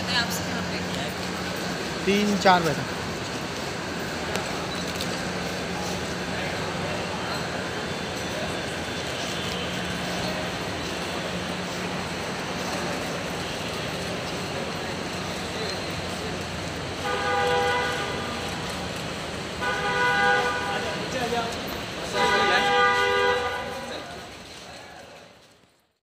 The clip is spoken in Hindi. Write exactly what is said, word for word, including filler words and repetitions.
सकते हैं आपसे यहाँ पे? तीन चार बजे।